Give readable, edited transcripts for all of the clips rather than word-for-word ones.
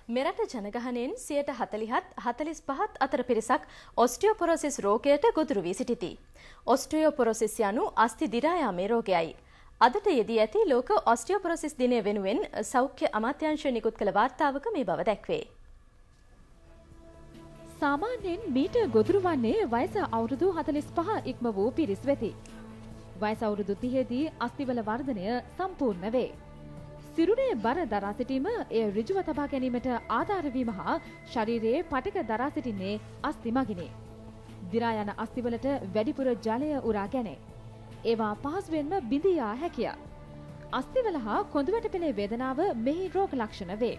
මෙරට ජනගහනයෙන් 40%-45% අතර පිරිසක් ඔස්ටියෝපොරොසිස් රෝගයට ගොදුරු වී සිටිති. ඔස්ටියෝපොරොසිස් යනු අස්ථි දිරා යාමේ රෝගයයි. අදට යෙදී ඇති ලෝක ඔස්ටියෝපොරොසිස් දිනය වෙනුවෙන් සෞඛ්‍ය අමාත්‍යාංශය නිකුත් කළ වාර්තාවක මේ බව දැක්වේ. සාමාන්‍යයෙන් මීට ගොදුරු වන්නේ වයස අවුරුදු 45 ඉක්ම වූ පිරිස් වෙති. වයස අවුරුදු 30 දී අස්ථිවල වර්ධනය සම්පූර්ණ වේ. සිරුරේ බර දරා සිටීම එය ඍජුව තබා ගැනීමට ආධාර වීම හා ශරීරයේ පටක දරා සිටින්නේ අස්ථි මගිනි. දිරා යන අස්ථිවලට වැඩිපුර ජලය උරා ගැනේ. ඒවා පහසුවෙන්ම බිඳී යා හැකිය. අස්ථිවල හා කොඳුවැට පෙළේ වේදනාව මෙහි රෝග ලක්ෂණ වේ.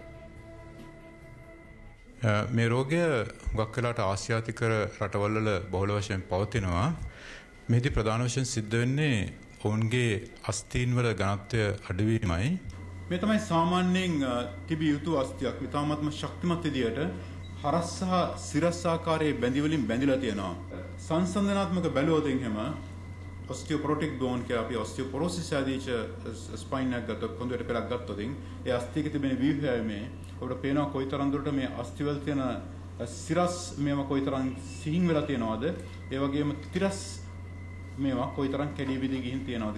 මේ රෝගය හුඟක් වෙලාවට ආසියාතික රටවල් වල බහුල වශයෙන් පවතිනවා. මෙහිදී ප්‍රධාන වශයෙන් සිද්ධ වෙන්නේ ඔවුන්ගේ අස්ථීන් වල ඝනත්වය අඩුවීමයි. මේ තමයි සාමාන්‍යයෙන් තිබිය යුතු අස්ථියක්. ඉතාමත්ම ශක්තිමත් විදියට හරස් සහ සිරස් ආකාරයේ බැඳි වලින් බැඳිලා තියෙනවා. සංසන්දනාත්මක බැලුවොත් එහෙම ඔස්ටියෝපොරොටික් බෝන් කියලා අපි ඔස්ටියෝපොරොසිස් ආදීච ස්පයින් එක ගත්තොත් කොන්දේට පෙරක් ගත්තොත් ඒ අස්ථියක තිබෙන ව්‍යුහයේ ඔබට පේනවා කොයිතරම් දුරට මේ අස්ථිවල තියෙන සිරස් මේවා කොයිතරම් සිහින් වෙලා තියෙනවද, ඒ වගේම තිරස් මේවා කොයිතරම් කැඩී බිඳී ගිහින් තියෙනවද.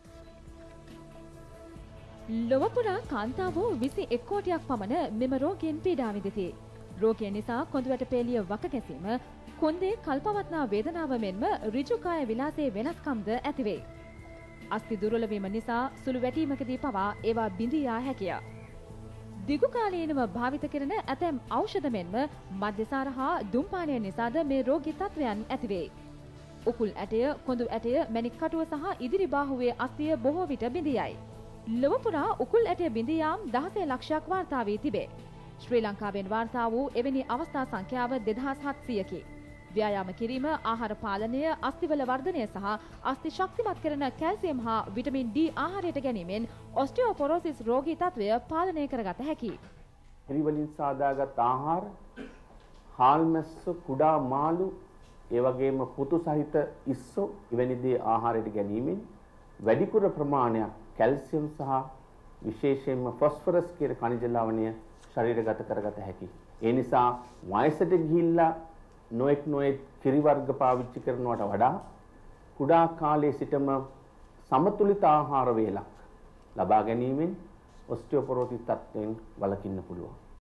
ලොව පුරා කාන්තාවෝ 21 කෝටියක් පමණ මෙම රෝගයෙන් පීඩා විඳිති. රෝගය නිසා කොඳුවැට පේළිය වක ගැසීම, කොන්දේ කල්පවත්නා වේදනාව මෙන්ම ඍජු කාය විලාසයේ වෙනස්කම්ද ඇතිවේ. අස්ථි දුර්වල වීම නිසා සුළු වැටීමකදී පවා ඒවා බිඳී යා හැකිය. දිගු කාලීනව භාවිත කරන ඇතැම් ඖෂධ මෙන්ම මද්යසාර හා දුම්පානය නිසාද මේ රෝගී තත්ත්වයන් ඇතිවේ. උකුල් ඇටය, කොඳු ඇටය, මැණික් කටුව සහ ඉදිරි බාහුවේ අස්ථිය බොහෝ විට බිඳී යයි. ලොව පුරා උකුල් ඇටය බිඳී යාම 16 ලක්ෂයක් වාර්තා වී තිබේ. ශ්‍රී ලංකාවෙන් වාර්තා වූ එවැනි අවස්ථා සංඛ්‍යාව 2700කි. ව්‍යායාම කිරීම, ආහාර පාලනය, අස්ථිවල වර්ධනය සහ අස්ථි ශක්තිමත් කරන කැල්සියම් හා විටමින් D ආහාරයට ගැනීමෙන් ඔස්ටියෝපොරොසිස් රෝගී තත්ත්වය පාලනය කරගත හැකියි. එරි වලින් සාදාගත් ආහාර, හාල්මැස්ස, කුඩා මාළු, ඒ වගේම පුතු සහිත ඉස්සෝ එවැනි දේ ආහාරයට ගැනීමෙන් වැඩිපුර ප්‍රමාණයක් කැල්සියම් සහ විශේෂයෙන්ම ෆොස්ෆරස් කියන ಖನಿජ ලවණය ශරීරගත කරගත හැකියි. ඒ නිසා වයසට ගිහිල්ලා නොඑක් කිරි වර්ග පාවිච්චි කරනවට වඩා කුඩා කාලයේ සිටම සමතුලිත ආහාර වේලක් ලබා ගැනීමෙන් ඔස්ටියෝපොරොසිස් තත්ත්වයෙන් වළකින්න පුළුවන්.